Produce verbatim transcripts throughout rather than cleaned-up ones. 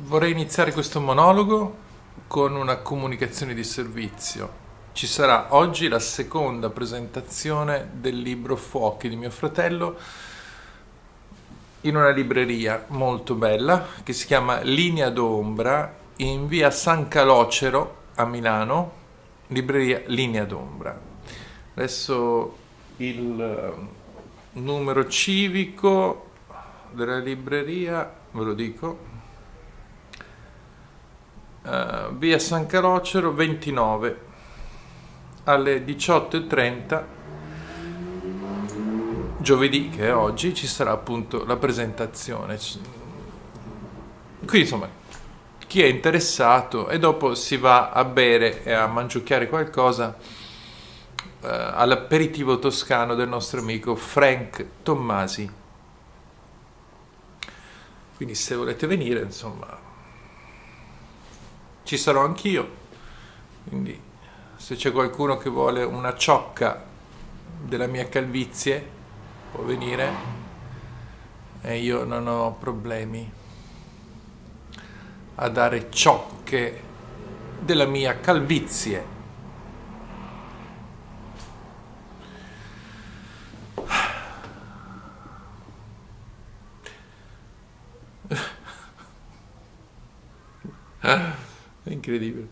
Vorrei iniziare questo monologo con una comunicazione di servizio. Ci sarà oggi la seconda presentazione del libro Fuochi di mio fratello in una libreria molto bella che si chiama Linea d'Ombra in via San Calocero a Milano, libreria Linea d'Ombra. Adesso il numero civico della libreria ve lo dico. Uh, via San Calocero ventinove alle diciotto e trenta giovedì, che è oggi, ci sarà appunto la presentazione. Quindi insomma, chi è interessato, e dopo si va a bere e a mangiucchiare qualcosa uh, all'aperitivo toscano del nostro amico Frank Tommasi. Quindi se volete venire, insomma, ci sarò anch'io, quindi se c'è qualcuno che vuole una ciocca della mia calvizie può venire e io non ho problemi a dare ciocche della mia calvizie. È incredibile.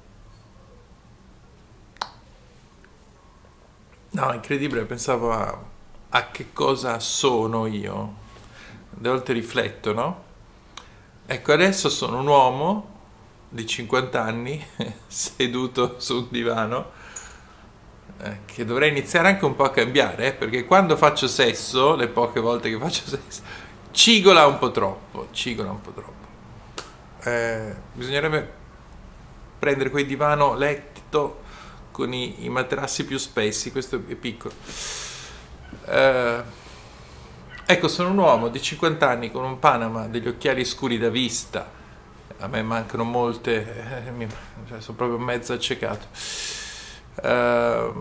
No, è incredibile, pensavo a, a che cosa sono io. A volte rifletto, no? Ecco, adesso sono un uomo di cinquanta anni seduto su un divano eh, che dovrei iniziare anche un po' a cambiare, eh, perché quando faccio sesso, le poche volte che faccio sesso, cigola un po' troppo, cigola un po' troppo. Eh, bisognerebbe prendere quel divano letto con i, i materassi più spessi. Questo è piccolo. Eh, ecco, sono un uomo di cinquanta anni con un Panama, degli occhiali scuri da vista. A me mancano molte, eh, mi, cioè, sono proprio mezzo accecato. Eh,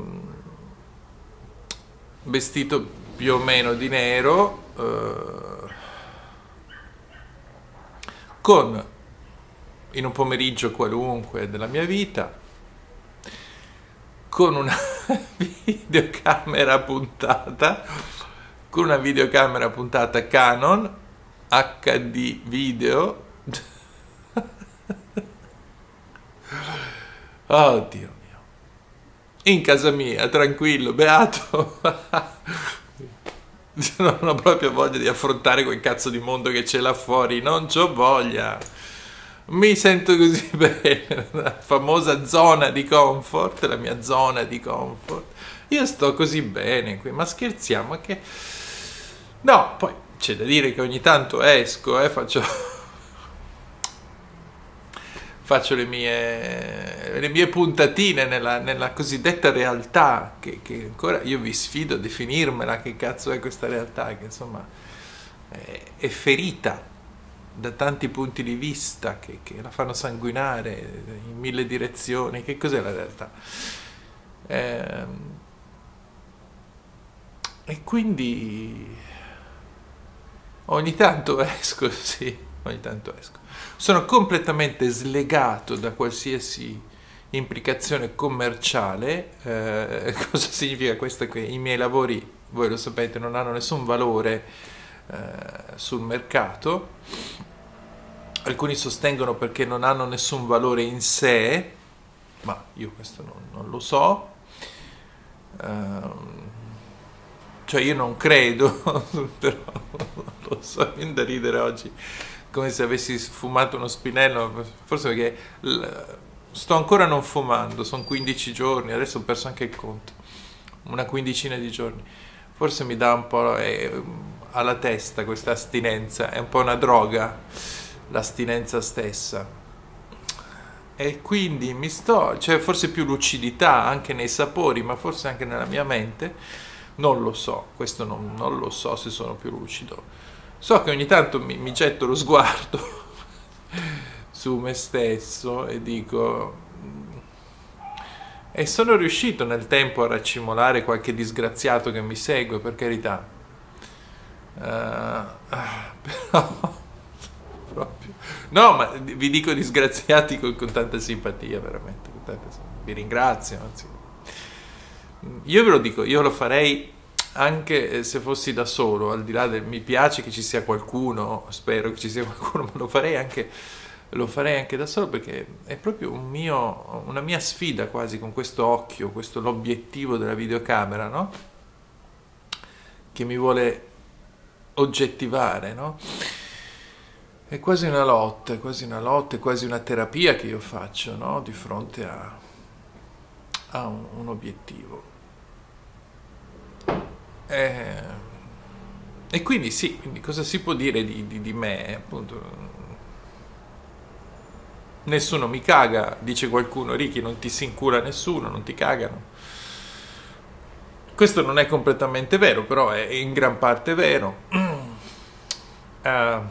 vestito più o meno di nero, eh, con in un pomeriggio qualunque della mia vita, con una videocamera puntata, con una videocamera puntata Canon acca di video. Oh Dio mio, in casa mia, tranquillo, beato. Non ho proprio voglia di affrontare quel cazzo di mondo che c'è là fuori, non c'ho voglia. Mi sento così bene, la famosa zona di comfort, la mia zona di comfort. Io sto così bene qui, ma scherziamo che... No, poi c'è da dire che ogni tanto esco, eh, faccio... faccio le mie, le mie puntatine nella, nella cosiddetta realtà, che, che ancora io vi sfido a definirmela, che cazzo è questa realtà, che insomma è, è ferita da tanti punti di vista che, che la fanno sanguinare in mille direzioni. Che cos'è la realtà? Eh, e quindi ogni tanto esco, sì, ogni tanto esco. Sono completamente slegato da qualsiasi implicazione commerciale. Eh, cosa significa questo? Che i miei lavori, voi lo sapete, non hanno nessun valore eh, sul mercato. Alcuni sostengono perché non hanno nessun valore in sé, ma io questo non, non lo so. Uh, cioè io non credo, però non lo so, viene da ridere oggi, come se avessi fumato uno spinello, forse perché sto ancora non fumando, sono quindici giorni, adesso ho perso anche il conto, una quindicina di giorni. Forse mi dà un po' eh, alla testa questa astinenza, è un po' una droga l'astinenza stessa, e quindi mi sto, c'è forse più lucidità anche nei sapori, ma forse anche nella mia mente, non lo so, questo non, non lo so se sono più lucido. So che ogni tanto mi, mi getto lo sguardo su me stesso e dico, e sono riuscito nel tempo a raccimolare qualche disgraziato che mi segue, per carità, uh, però proprio No, ma vi dico disgraziati con, con tanta simpatia, veramente. Con tanta simpatia. Vi ringrazio. Anzi. Io ve lo dico, io lo farei anche se fossi da solo, al di là del mi piace che ci sia qualcuno, spero che ci sia qualcuno, ma lo farei anche, lo farei anche da solo perché è proprio un mio, una mia sfida quasi con questo occhio, questo l'obiettivo della videocamera, no? Che mi vuole oggettivare, no? È quasi una lotta, è quasi una lotta, è quasi una terapia che io faccio, no? Di fronte a, a un, un obiettivo. E, e quindi sì, quindi cosa si può dire di, di, di me? Appunto, nessuno mi caga, dice qualcuno, Ricky, non ti si incula nessuno, non ti cagano. Questo non è completamente vero, però è in gran parte vero. Uh,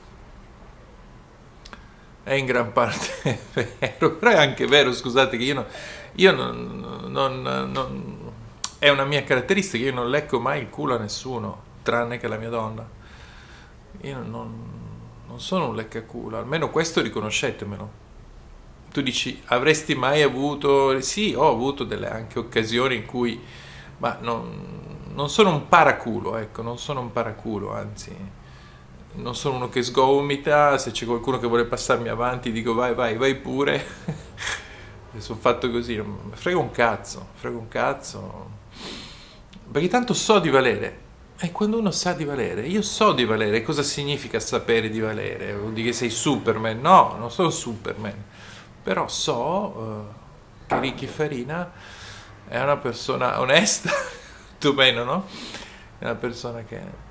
è in gran parte vero, però è anche vero, scusate, che io, no, io non, non, non... È una mia caratteristica, io non lecco mai il culo a nessuno, tranne che alla mia donna. Io non, non sono un leccaculo, almeno questo riconoscetemelo. Tu dici, avresti mai avuto... Sì, ho avuto delle anche occasioni in cui... Ma non, non sono un paraculo, ecco, non sono un paraculo, anzi... Non sono uno che sgomita, se c'è qualcuno che vuole passarmi avanti dico vai, vai, vai pure. Sono fatto così, non mi frega un cazzo, frega un cazzo. Perché tanto so di valere. E quando uno sa di valere, io so di valere, cosa significa sapere di valere? Vuol dire che sei Superman? No, non sono Superman. Però so uh, che Ricky Farina è una persona onesta, più o meno, no? È una persona che...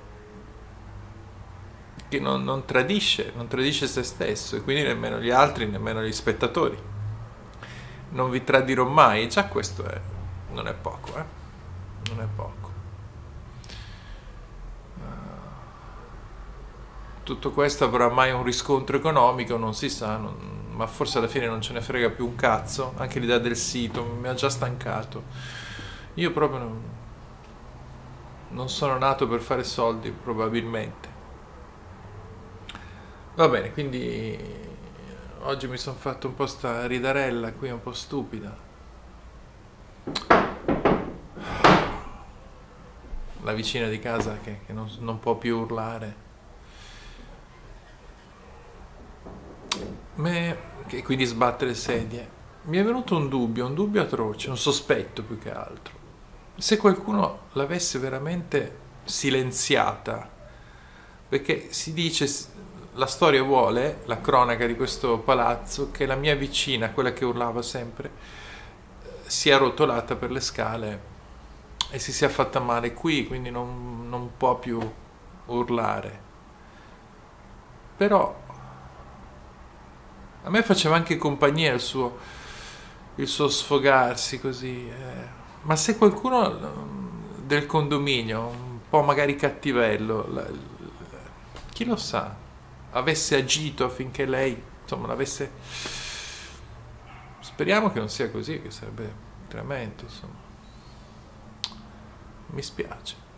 che non, non tradisce, non tradisce se stesso e quindi nemmeno gli altri, nemmeno gli spettatori. Non vi tradirò mai, già questo è, non è poco, eh? Non è poco. Tutto questo avrà mai un riscontro economico, non si sa, non, ma forse alla fine non ce ne frega più un cazzo, anche l'idea del sito mi ha già stancato. Io proprio non, non sono nato per fare soldi, probabilmente. Va bene, quindi oggi mi sono fatto un po' sta ridarella qui, un po' stupida. La vicina di casa che, che non, non può più urlare. Me, che quindi sbatte le sedie. Mi è venuto un dubbio, un dubbio atroce, un sospetto più che altro. Se qualcuno l'avesse veramente silenziata, perché si dice... La storia vuole, la cronaca di questo palazzo, che la mia vicina, quella che urlava sempre, si è rotolata per le scale e si sia fatta male qui, quindi non, non può più urlare. Però a me faceva anche compagnia il suo, il suo sfogarsi così. Eh. Ma se qualcuno del condominio, un po' magari cattivello, la, la, chi lo sa, avesse agito affinché lei, insomma, l'avesse... Speriamo che non sia così, che sarebbe tremendo, insomma. Mi spiace.